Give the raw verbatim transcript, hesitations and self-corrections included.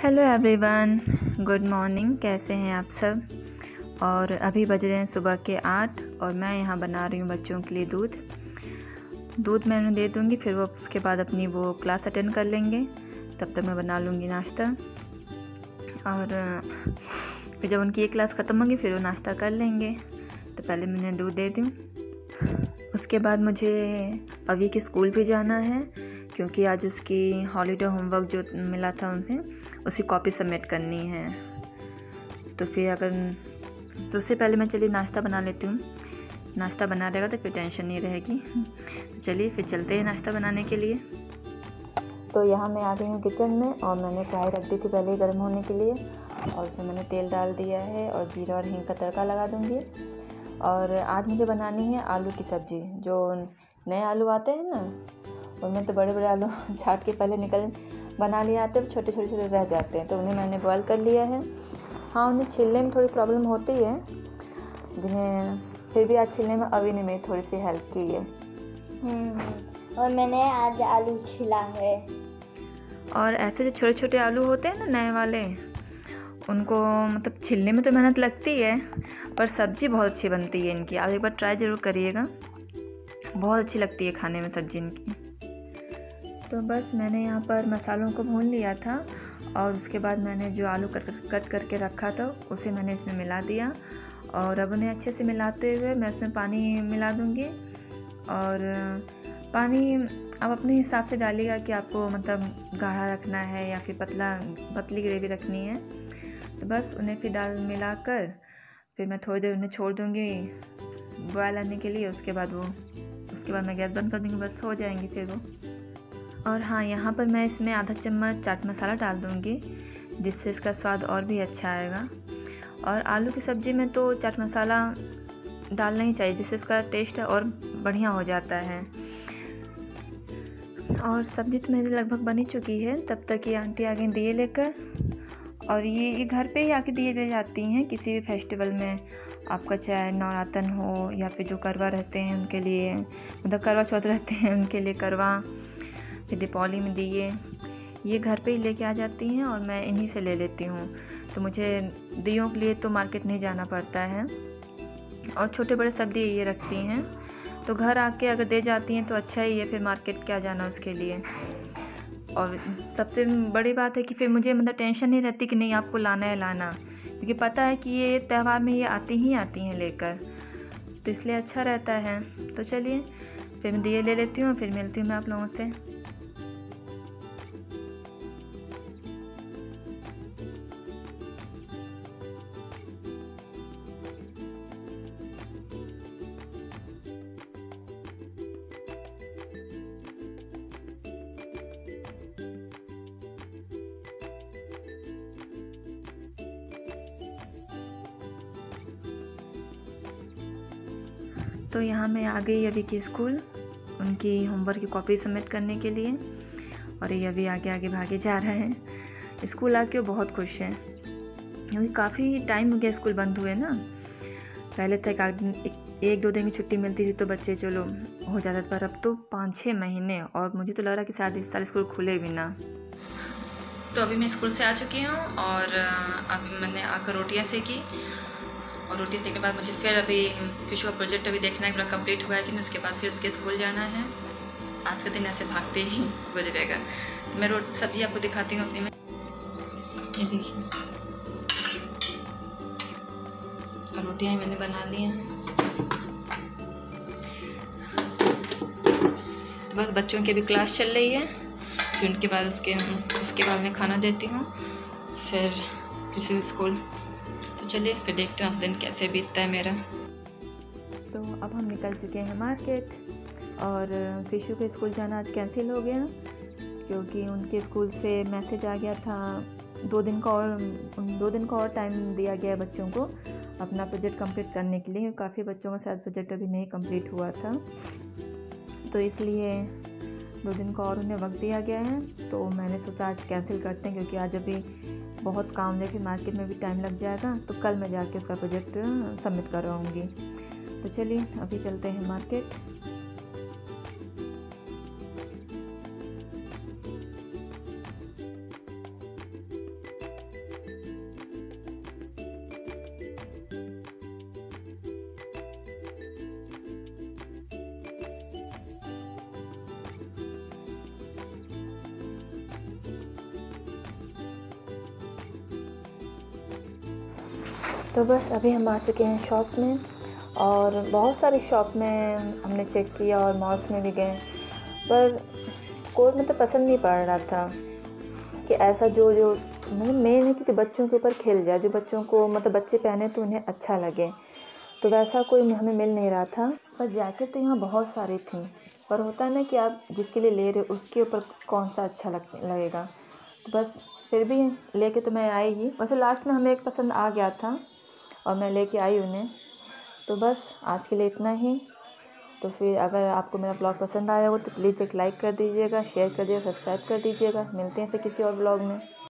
Hello everyone, good morning. कैसे हैं आप सब। और अभी बज रहे हैं सुबह के आठ और मैं यहाँ बना रही हूँ बच्चों के लिए दूध दूध मैं उन्हें दे दूँगी, फिर वो उसके बाद अपनी वो क्लास अटेंड कर लेंगे। तब तक मैं बना लूँगी नाश्ता और फिर जब उनकी एक क्लास ख़त्म होगी फिर वो नाश्ता कर लेंगे। तो पहले मैं उन्हें दूध दे दूँ। उसके बाद मुझे अभी के स्कूल भी जाना है क्योंकि आज उसकी हॉलीडे होमवर्क जो मिला था उनसे उसी कॉपी सबमिट करनी है। तो फिर अगर तो उससे पहले मैं चलिए नाश्ता बना लेती हूँ। नाश्ता बना रहेगा तो फिर टेंशन नहीं रहेगी। चलिए फिर चलते हैं नाश्ता बनाने के लिए। तो यहाँ मैं आ गई हूँ किचन में और मैंने कढ़ाई रख दी थी पहले गर्म होने के लिए और उसमें मैंने तेल डाल दिया है और जीरा और हींग का तड़का लगा दूँगी। और आज मुझे बनानी है आलू की सब्ज़ी। जो नए आलू आते हैं ना उनमें तो बड़े बड़े आलू छाट के पहले निकल बना लिए आते हैं, छोटे छोटे छोटे रह जाते हैं, तो उन्हें मैंने बॉयल कर लिया है। हाँ, उन्हें छीलने में थोड़ी प्रॉब्लम होती है, जिन्हें फिर भी आज छीलने में अभी ने मेरी थोड़ी सी हेल्प की है। और मैंने आज आलू छीला है। और ऐसे जो छोटे छोटे आलू होते हैं ना नए वाले, उनको मतलब छीलने में तो मेहनत लगती है पर सब्ज़ी बहुत अच्छी बनती है इनकी। आप एक बार ट्राई ज़रूर करिएगा, बहुत अच्छी लगती है खाने में सब्ज़ी इनकी। तो बस मैंने यहाँ पर मसालों को भून लिया था और उसके बाद मैंने जो आलू कट कट करके रखा था उसे मैंने इसमें मिला दिया और अब उन्हें अच्छे से मिलाते हुए मैं उसमें पानी मिला दूँगी। और पानी आप अपने हिसाब से डालिएगा कि आपको मतलब गाढ़ा रखना है या फिर पतला पतली ग्रेवी रखनी है। तो बस उन्हें फिर डाल मिलाकर फिर मैं थोड़ी देर उन्हें छोड़ दूँगी बॉयल आने के लिए। उसके बाद वो उसके बाद मैं गैस बंद कर दूँगी, बस हो जाएंगी फिर वो। और हाँ, यहाँ पर मैं इसमें आधा चम्मच चाट मसाला डाल दूँगी जिससे इसका स्वाद और भी अच्छा आएगा। और आलू की सब्ज़ी में तो चाट मसाला डालना ही चाहिए जिससे इसका टेस्ट और बढ़िया हो जाता है। और सब्ज़ी तो मेरी लगभग बन ही चुकी है, तब तक ये आंटी आ गई दिए लेकर। और ये ये घर पे ही आके दिए दे जाती हैं किसी भी फेस्टिवल में, आपका चाहे नवरातन हो या फिर जो करवा रहते हैं उनके लिए, मतलब करवा चौथ रहते हैं उनके लिए करवा, फिर दीपावली में दिए, ये घर पे ही लेके आ जाती हैं और मैं इन्हीं से ले लेती हूँ। तो मुझे दियों के लिए तो मार्केट नहीं जाना पड़ता है। और छोटे बड़े सब दिए ये रखती हैं, तो घर आके अगर दे जाती हैं तो अच्छा ही है, फिर मार्केट क्या जाना उसके लिए। और सबसे बड़ी बात है कि फिर मुझे मतलब टेंशन नहीं रहती कि नहीं आपको लाना है लाना, क्योंकि पता है कि ये त्यौहार में ये आती ही आती हैं लेकर, तो इसलिए अच्छा रहता है। तो चलिए फिर मैं दिए ले लेती हूँ, फिर मिलती हूँ मैं आप लोगों से। तो यहाँ मैं आ गई अभी की स्कूल उनकी होमवर्क की कॉपी सबमिट करने के लिए। और ये अभी आगे आगे भागे जा रहे हैं। स्कूल आके वो बहुत खुश हैं क्योंकि काफ़ी टाइम हो गया स्कूल बंद हुए ना। पहले तक एक, एक दो दिन की छुट्टी मिलती थी तो बच्चे चलो हो जाता था, पर अब तो पाँच छः महीने, और मुझे तो लग रहा कि शायद इस साल स्कूल खुले भी ना। तो अभी मैं स्कूल से आ चुकी हूँ और अभी मैंने आकर रोटियाँ सेकी और रोटी सेकने के बाद मुझे फिर अभी फिशू का प्रोजेक्ट अभी देखना है पूरा कंप्लीट हुआ है कि नहीं। उसके बाद फिर उसके स्कूल जाना है। आज का दिन ऐसे भागते ही गुजरेगा। तो मैं रोटी सब्जी आपको दिखाती हूँ अपनी में। ये देखिए और रोटियाँ मैंने बना ली हैं। बस बच्चों की अभी क्लास चल रही है, फिर उनके बाद उसके उसके बाद मैं खाना देती हूँ, फिर किसी स्कूल। तो चलिए फिर देखते हैं दिन कैसे बीतता है मेरा। तो अब हम निकल चुके हैं मार्केट और फिशू के स्कूल जाना आज कैंसिल हो गया क्योंकि उनके स्कूल से मैसेज आ गया था दो दिन का और दो दिन का और टाइम दिया गया है बच्चों को अपना प्रोजेक्ट कंप्लीट करने के लिए। काफ़ी बच्चों का शायद प्रोजेक्ट अभी नहीं कंप्लीट हुआ था, तो इसलिए दो दिन का और उन्हें वक्त दिया गया है। तो मैंने सोचा आज कैंसिल करते हैं क्योंकि आज अभी बहुत काम है, फिर मार्केट में भी टाइम लग जाएगा। तो कल मैं जाके उसका प्रोजेक्ट सबमिट करवाऊँगी। तो चलिए अभी चलते हैं मार्केट। तो बस अभी हम आ चुके हैं शॉप में, और बहुत सारी शॉप में हमने चेक किया और मॉल्स में भी गए, पर कोई मतलब पसंद नहीं पड़ रहा था कि ऐसा जो जो मतलब मेन है कि जो बच्चों के ऊपर खेल जाए, जो बच्चों को मतलब बच्चे पहने तो उन्हें अच्छा लगे, तो वैसा कोई हमें मिल नहीं रहा था। पर जैकेट तो यहाँ बहुत सारी थी, पर होता है ना कि आप जिसके लिए ले रहे हो उसके ऊपर कौन सा अच्छा लग लगेगा, तो बस फिर भी लेके तो मैं आई ही। वैसे लास्ट में हमें एक पसंद आ गया था और मैं लेके आई उन्हें। तो बस आज के लिए इतना ही। तो फिर अगर आपको मेरा ब्लॉग पसंद आया हो तो प्लीज़ एक लाइक कर दीजिएगा, शेयर कर दीजिएगा, सब्सक्राइब कर दीजिएगा। मिलते हैं फिर किसी और ब्लॉग में।